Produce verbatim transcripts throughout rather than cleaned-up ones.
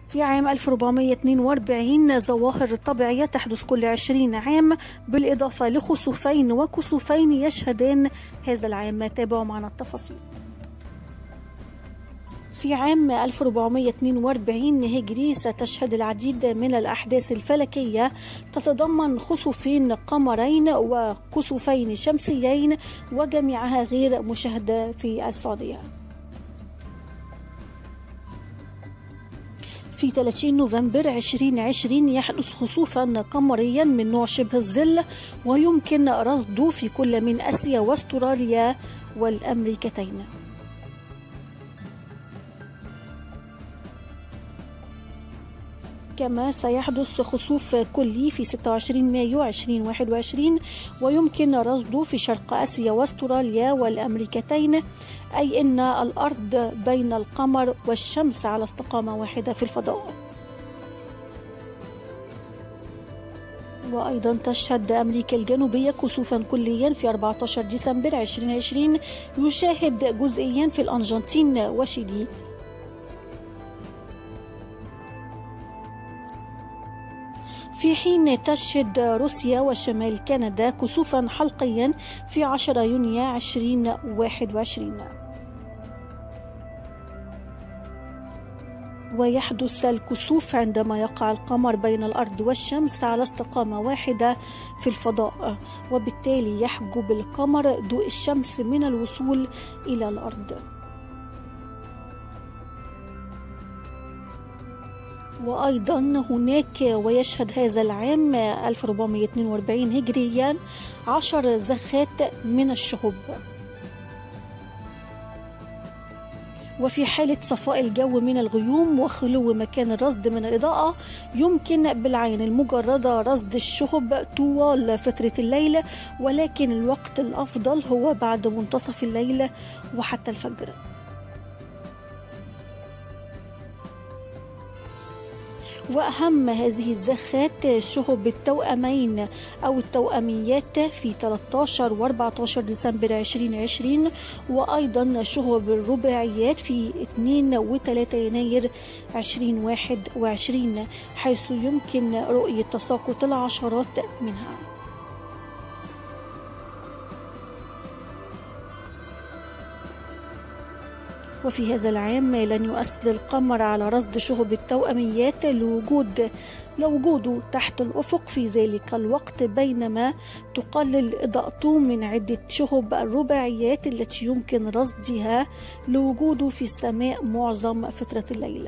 في عام ألف وأربعمائة واثنين وأربعين ظواهر طبيعية تحدث كل عشرين عام بالإضافة لخسوفين وكسوفين يشهدان هذا العام. تابعوا معنا التفاصيل. في عام ألف وأربعمائة واثنين وأربعين هجري ستشهد العديد من الأحداث الفلكية تتضمن خسوفين قمرين وكسوفين شمسيين وجميعها غير مشاهدة في السعودية. في ثلاثين نوفمبر ألفين وعشرين يحدث خسوفا قمريا من نوع شبه الظل ويمكن رصده في كل من آسيا واستراليا والأمريكتين. كما سيحدث خسوف كلي في ستة وعشرين مايو ألفين وواحد وعشرين ويمكن رصده في شرق آسيا واستراليا والأمريكتين، أي أن الأرض بين القمر والشمس على استقامة واحدة في الفضاء. وأيضا تشهد أمريكا الجنوبية كسوفا كليا في أربعة عشر ديسمبر ألفين وعشرين يشاهد جزئيا في الأرجنتين وشيلي. في حين تشهد روسيا وشمال كندا كسوفا حلقيا في عشرة يونيو ألفين وواحد وعشرين. ويحدث الكسوف عندما يقع القمر بين الأرض والشمس على استقامة واحدة في الفضاء، وبالتالي يحجب القمر ضوء الشمس من الوصول إلى الأرض. وأيضا هناك ويشهد هذا العام ألف وأربعمائة واثنين وأربعين هجريا عشر زخات من الشهب. وفي حالة صفاء الجو من الغيوم وخلو مكان الرصد من الإضاءة يمكن بالعين المجردة رصد الشهب طوال فترة الليل، ولكن الوقت الأفضل هو بعد منتصف الليل وحتى الفجر. وأهم هذه الزخات شهب التوأمين أو التوأميات في ثلاثة عشر و أربعة عشر ديسمبر ألفين وعشرين، وأيضا شهب الرباعيات في اثنين و ثلاثة يناير ألفين وواحد وعشرين، حيث يمكن رؤية تساقط العشرات منها. وفي هذا العام لن يؤثر القمر على رصد شهب التوأميات لوجود لوجوده تحت الأفق في ذلك الوقت، بينما تقلل إضاءته من عدة شهب الرباعيات التي يمكن رصدها لوجوده في السماء معظم فترة الليل.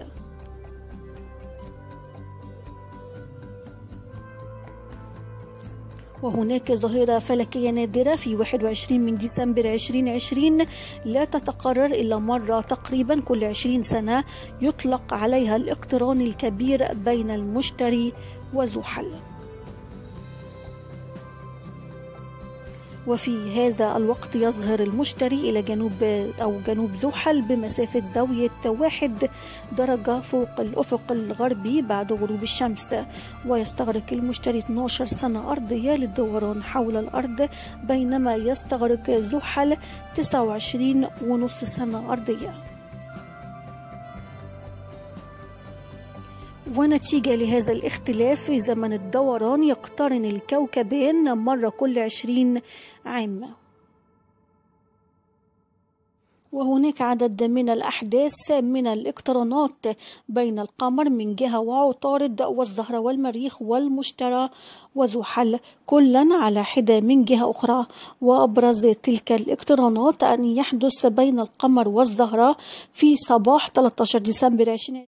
وهناك ظاهرة فلكية نادرة في واحد وعشرين من ديسمبر ألفين وعشرين لا تتكرر إلا مرة تقريبا كل عشرين سنة، يطلق عليها الاقتران الكبير بين المشتري وزحل. وفي هذا الوقت يظهر المشتري إلى جنوب أو جنوب زحل بمسافة زاوية واحد درجة فوق الأفق الغربي بعد غروب الشمس، ويستغرق المشتري اثنتي عشرة سنة أرضية للدوران حول الأرض، بينما يستغرق زحل تسعة وعشرين ونصف سنة أرضية. ونتيجة لهذا الاختلاف في زمن الدوران يقترن الكوكبان مرة كل عشرين عام. وهناك عدد من الأحداث من الاقترانات بين القمر من جهة وعطارد والزهرة والمريخ والمشتري وزحل كلا على حدة من جهة أخرى. وأبرز تلك الاقترانات أن يحدث بين القمر والزهرة في صباح ثلاثة عشر ديسمبر ألفين